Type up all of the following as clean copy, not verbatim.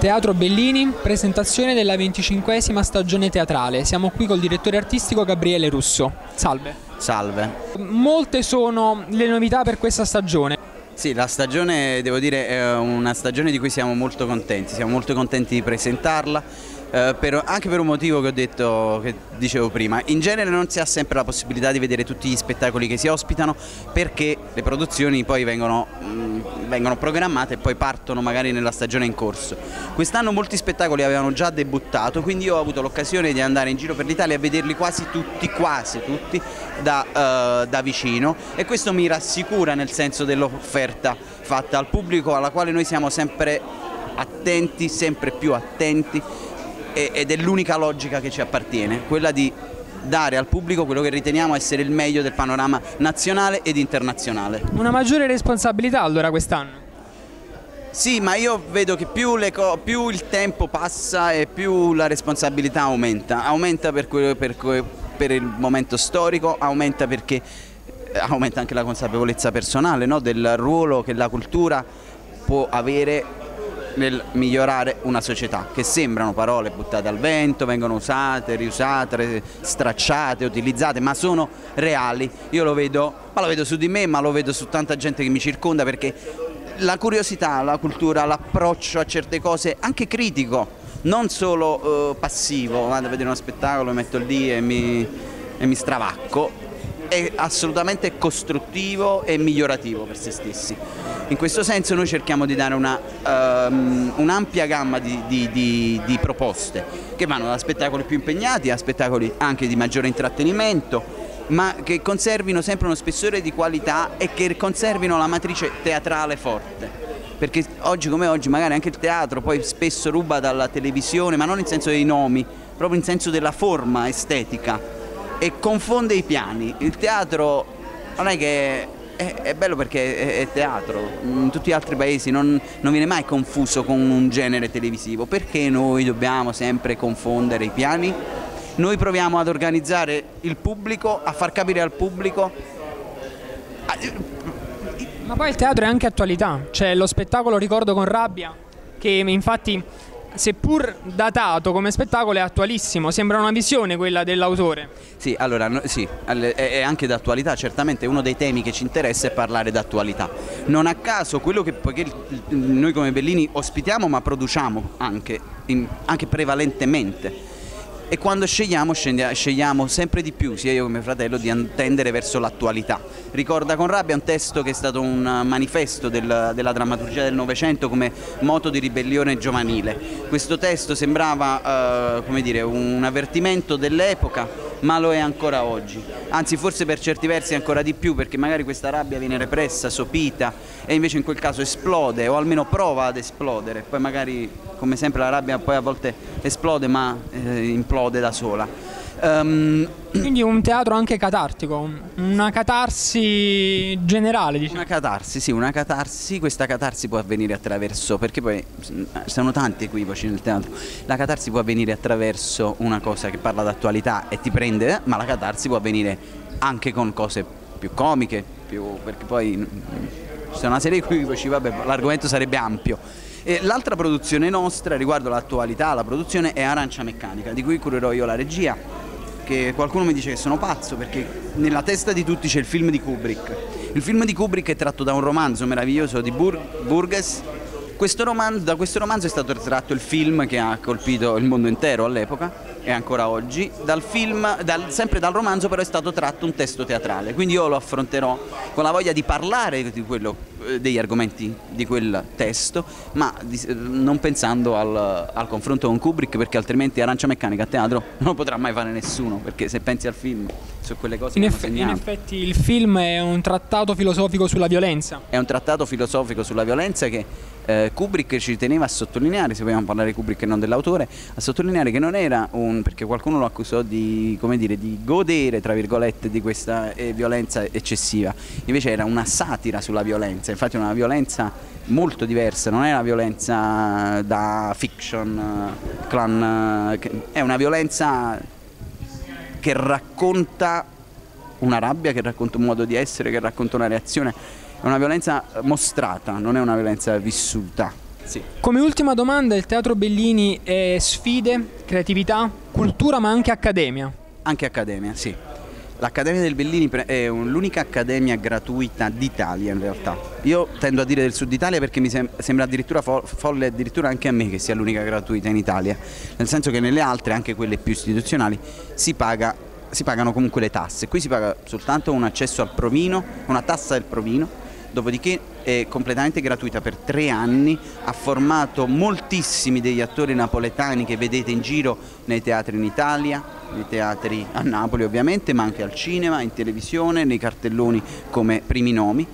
Teatro Bellini, presentazione della 25esima stagione teatrale. Siamo qui col direttore artistico Gabriele Russo. Salve. Salve. Molte sono le novità per questa stagione. Sì, la stagione, devo dire, è una stagione di cui siamo molto contenti di presentarla. Anche per un motivo che dicevo prima. In genere non si ha sempre la possibilità di vedere tutti gli spettacoli che si ospitano, perché le produzioni poi vengono programmate e poi partono magari nella stagione in corso. Quest'anno molti spettacoli avevano già debuttato, quindi io ho avuto l'occasione di andare in giro per l'Italia a vederli quasi tutti da vicino, e questo mi rassicura nel senso dell'offerta fatta al pubblico, alla quale noi siamo sempre attenti, sempre più attenti, ed è l'unica logica che ci appartiene, quella di dare al pubblico quello che riteniamo essere il meglio del panorama nazionale ed internazionale. Una maggiore responsabilità allora quest'anno? Sì, ma io vedo che più il tempo passa e più la responsabilità aumenta per il momento storico, aumenta perché aumenta anche la consapevolezza personale, no? Del ruolo che la cultura può avere nel migliorare una società, che sembrano parole buttate al vento, vengono usate, riusate, stracciate, utilizzate, ma sono reali. Io lo vedo su di me, ma lo vedo su tanta gente che mi circonda, perché la curiosità, la cultura, l'approccio a certe cose, anche critico, non solo passivo, vado a vedere uno spettacolo, mi metto lì e mi stravacco, è assolutamente costruttivo e migliorativo per se stessi. In questo senso noi cerchiamo di dare un'ampia gamma di proposte, che vanno da spettacoli più impegnati a spettacoli anche di maggiore intrattenimento, ma che conservino sempre uno spessore di qualità e che conservino la matrice teatrale forte. Perché oggi come oggi magari anche il teatro poi spesso ruba dalla televisione, ma non in senso dei nomi, proprio in senso della forma estetica, e confonde i piani. Il teatro non è che è bello perché è teatro, in tutti gli altri paesi non viene mai confuso con un genere televisivo. Perché noi dobbiamo sempre confondere i piani? Noi proviamo ad organizzare il pubblico, a far capire al pubblico. Ma poi il teatro è anche attualità, cioè lo spettacolo Ricordo con rabbia, che infatti seppur datato come spettacolo è attualissimo, sembra una visione quella dell'autore. Sì, allora sì, è anche d'attualità, certamente uno dei temi che ci interessa è parlare d'attualità. Non a caso poiché noi come Bellini ospitiamo ma produciamo anche prevalentemente. E quando scegliamo sempre di più, sia io come mio fratello, di tendere verso l'attualità. Ricorda con rabbia è un testo che è stato un manifesto della drammaturgia del Novecento come moto di ribellione giovanile. Questo testo sembrava come dire, un avvertimento dell'epoca, ma lo è ancora oggi. Anzi, forse per certi versi ancora di più, perché magari questa rabbia viene repressa, sopita, e invece in quel caso esplode, o almeno prova ad esplodere. Poi magari, come sempre, la rabbia poi a volte esplode, ma implode da sola. Quindi un teatro anche catartico, una catarsi generale, diciamo. Una catarsi, sì, una catarsi. Questa catarsi può avvenire attraverso, perché poi sono tanti equivoci nel teatro. La catarsi può avvenire attraverso una cosa che parla d'attualità e ti prende, ma la catarsi può avvenire anche con cose più comiche, perché poi c'è una serie di equivoci, vabbè, l'argomento sarebbe ampio. L'altra produzione nostra riguardo l'attualità, la produzione, è Arancia Meccanica, di cui curerò io la regia, che qualcuno mi dice che sono pazzo perché nella testa di tutti c'è il film di Kubrick. Il film di Kubrick è tratto da un romanzo meraviglioso di Burgess. Da questo romanzo è stato tratto il film che ha colpito il mondo intero all'epoca e ancora oggi. Sempre dal romanzo però è stato tratto un testo teatrale, quindi io lo affronterò con la voglia di parlare degli argomenti di quel testo, ma non pensando al confronto con Kubrick, perché altrimenti Arancia Meccanica a teatro non lo potrà mai fare nessuno, perché se pensi al film su quelle cose in effetti il film è un trattato filosofico sulla violenza. È un trattato filosofico sulla violenza che Kubrick ci teneva a sottolineare, se vogliamo parlare di Kubrick e non dell'autore, a sottolineare che non era perché qualcuno lo accusò di godere, tra virgolette, di questa violenza eccessiva. Invece era una satira sulla violenza, infatti è una violenza molto diversa, non è una violenza da fiction, clan, è una violenza che racconta una rabbia, che racconta un modo di essere, che racconta una reazione. È una violenza mostrata, non è una violenza vissuta. Sì. Come ultima domanda, il Teatro Bellini è sfide, creatività, cultura ma anche accademia? Anche accademia, sì. L'Accademia del Bellini è l'unica accademia gratuita d'Italia in realtà. Io tendo a dire del Sud Italia perché mi sembra addirittura folle addirittura anche a me che sia l'unica gratuita in Italia, nel senso che nelle altre, anche quelle più istituzionali, si pagano comunque le tasse. Qui si paga soltanto un accesso al provino, una tassa del provino, dopodiché è completamente gratuita per 3 anni, ha formato moltissimi degli attori napoletani che vedete in giro nei teatri in Italia, nei teatri a Napoli ovviamente, ma anche al cinema, in televisione, nei cartelloni come primi nomi.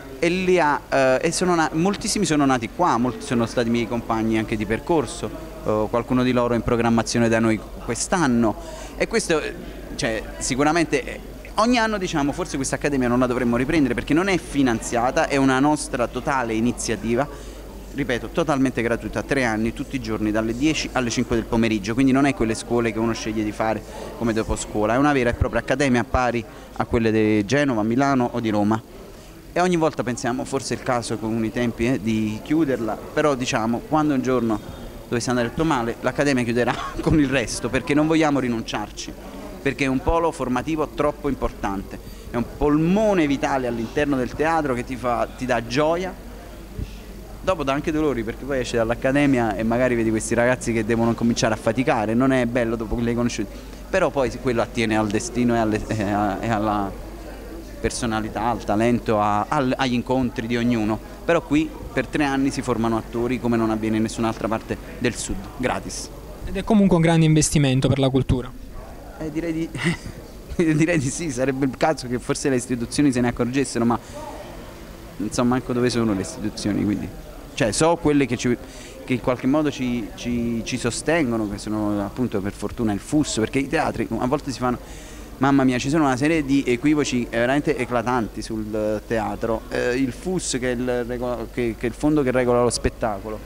E moltissimi sono nati qua, molti sono stati miei compagni anche di percorso, qualcuno di loro in programmazione da noi quest'anno, e questo sicuramente ogni anno diciamo forse questa accademia non la dovremmo riprendere perché non è finanziata, è una nostra totale iniziativa, ripeto, totalmente gratuita, 3 anni, tutti i giorni, dalle 10 alle 5 del pomeriggio, quindi non è quelle scuole che uno sceglie di fare come dopo scuola, è una vera e propria accademia pari a quelle di Genova, Milano o di Roma. E ogni volta pensiamo, forse è il caso con i tempi di chiuderla, però diciamo, quando un giorno dovesse andare tutto male, l'accademia chiuderà con il resto, perché non vogliamo rinunciarci, perché è un polo formativo troppo importante, è un polmone vitale all'interno del teatro che ti dà gioia, dopo dà anche dolori, perché poi esci dall'accademia e magari vedi questi ragazzi che devono cominciare a faticare, non è bello dopo che li hai conosciuti, però poi quello attiene al destino e alla personalità, al talento, agli incontri di ognuno. Però qui per 3 anni si formano attori come non avviene in nessun'altra parte del Sud, gratis. Ed è comunque un grande investimento per la cultura. Direi di sì, sarebbe il caso che forse le istituzioni se ne accorgessero, ma non so manco dove sono le istituzioni, quindi so quelle che in qualche modo ci sostengono, che sono appunto per fortuna il FUS, perché i teatri a volte si fanno, mamma mia, ci sono una serie di equivoci veramente eclatanti sul teatro. Il FUS, che è il fondo che regola lo spettacolo,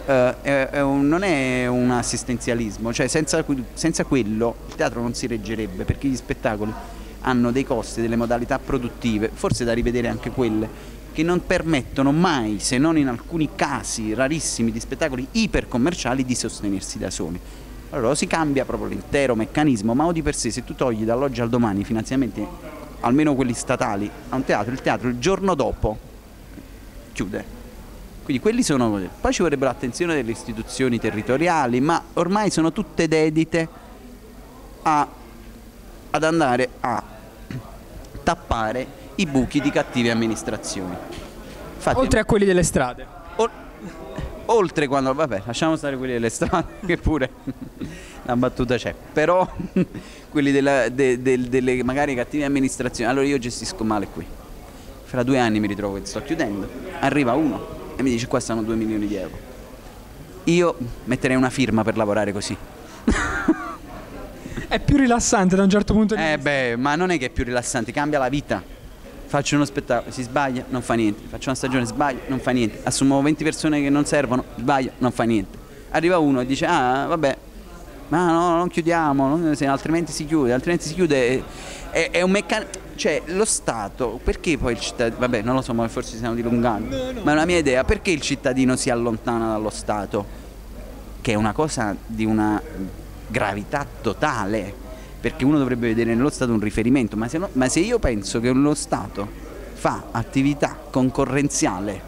non è un assistenzialismo, senza quello il teatro non si reggerebbe, perché gli spettacoli hanno dei costi, delle modalità produttive, forse da rivedere anche quelle, che non permettono mai, se non in alcuni casi rarissimi di spettacoli ipercommerciali, di sostenersi da soli. Allora si cambia proprio l'intero meccanismo, ma o di per sé, se tu togli dall'oggi al domani i finanziamenti, almeno quelli statali, a un teatro, il teatro il giorno dopo chiude. Quindi quelli sono. Poi ci vorrebbe l'attenzione delle istituzioni territoriali, ma ormai sono tutte dedite ad andare a tappare i buchi di cattive amministrazioni. Infatti, oltre a quelli delle strade. Oltre quando, vabbè, lasciamo stare quelli delle strade, che pure la battuta c'è, però quelli delle magari cattive amministrazioni. Allora io gestisco male qui. Fra 2 anni mi ritrovo che sto chiudendo, arriva uno e mi dice qua stanno 2 milioni di euro. Io metterei una firma per lavorare così. È più rilassante da un certo punto di vista. Ma non è che è più rilassante, cambia la vita. Faccio uno spettacolo, si sbaglia, non fa niente. Faccio una stagione, sbaglio, non fa niente. Assumo 20 persone che non servono, sbaglio, non fa niente. Arriva uno e dice, vabbè, ma no, non chiudiamo, altrimenti si chiude. È un meccanismo. Lo Stato, perché poi il cittadino, vabbè, non lo so, ma forse stiamo dilungando, ma è una mia idea, perché il cittadino si allontana dallo Stato? Che è una cosa di una gravità totale. Perché uno dovrebbe vedere nello Stato un riferimento, ma se io penso che lo Stato fa attività concorrenziale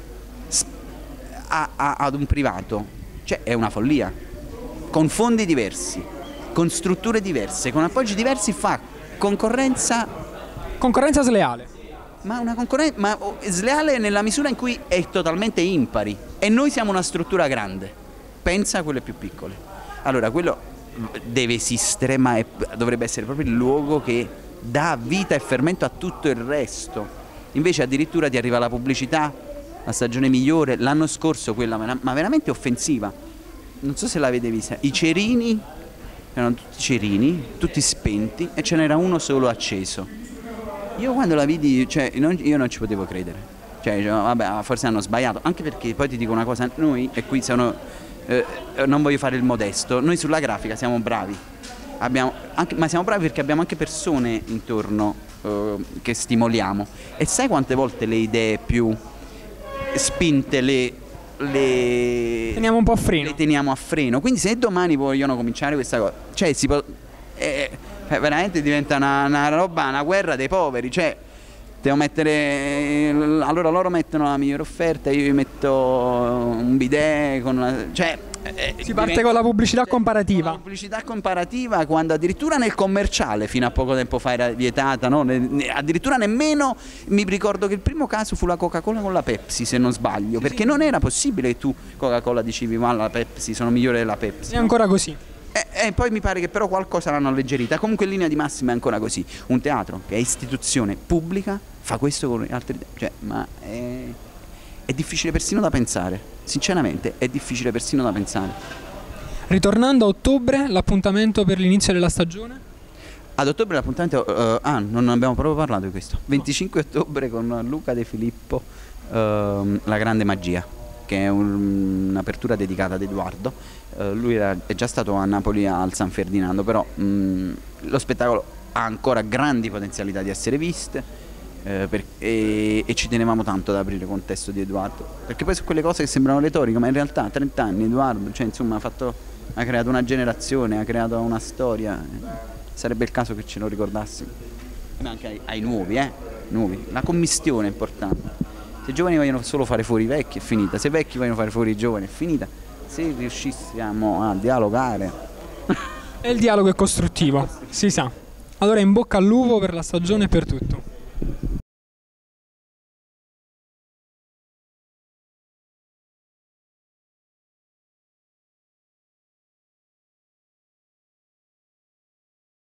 ad un privato, è una follia, con fondi diversi, con strutture diverse, con appoggi diversi, fa concorrenza sleale. Ma una concorrenza sleale nella misura in cui è totalmente impari, e noi siamo una struttura grande, pensa a quelle più piccole. Allora quello deve esistere, ma dovrebbe essere proprio il luogo che dà vita e fermento a tutto il resto. Invece addirittura ti arriva la pubblicità, la stagione migliore, l'anno scorso quella, ma veramente offensiva, non so se l'avete vista, i cerini, erano tutti cerini, tutti spenti, e ce n'era uno solo acceso. Io quando la vidi, io non ci potevo credere, vabbè, forse hanno sbagliato, anche perché poi ti dico una cosa, noi, e qui non voglio fare il modesto, noi sulla grafica siamo bravi, ma siamo bravi perché abbiamo anche persone intorno che stimoliamo, e sai quante volte le idee più spinte le teniamo un po' a freno. Le teniamo a freno. Quindi se domani vogliono cominciare questa cosa, cioè veramente diventa una roba, una guerra dei poveri, cioè devo mettere, allora loro mettono la migliore offerta, io metto un bidet cioè si parte con la pubblicità comparativa. La pubblicità comparativa, quando addirittura nel commerciale fino a poco tempo fa era vietata, no? Addirittura nemmeno, mi ricordo che il primo caso fu la Coca-Cola con la Pepsi, se non sbaglio, perché non era possibile che tu Coca-Cola dicevi ma la Pepsi sono migliore della Pepsi. È ancora così. E poi mi pare che però qualcosa l'hanno alleggerita. Comunque in linea di massima è ancora così. Un teatro che è istituzione pubblica fa questo con altri, cioè, ma è difficile persino da pensare. Sinceramente è difficile persino da pensare. Ritornando a ottobre, l'appuntamento per l'inizio della stagione? Ad ottobre l'appuntamento, non abbiamo proprio parlato di questo. 25 ottobre con Luca De Filippo, La Grande Magia, che è un'apertura dedicata ad Edoardo. Lui è già stato a Napoli al San Ferdinando, però lo spettacolo ha ancora grandi potenzialità di essere viste. E ci tenevamo tanto ad aprire con il testo di Edoardo, perché poi su quelle cose che sembrano retoriche, ma in realtà 30 anni Edoardo, cioè insomma ha creato una generazione, ha creato una storia, sarebbe il caso che ce lo ricordassimo, ma anche ai nuovi, la commistione è importante. Se i giovani vogliono solo fare fuori i vecchi è finita, se i vecchi vogliono fare fuori i giovani è finita, se riuscissimo a dialogare. E il dialogo è costruttivo, si sa. Allora in bocca al lupo per la stagione e per tutto.